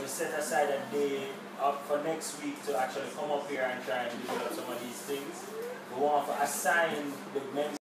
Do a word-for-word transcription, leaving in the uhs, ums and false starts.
we set aside a day up for next week to actually come up here and try and develop some of these things. We want to assign the members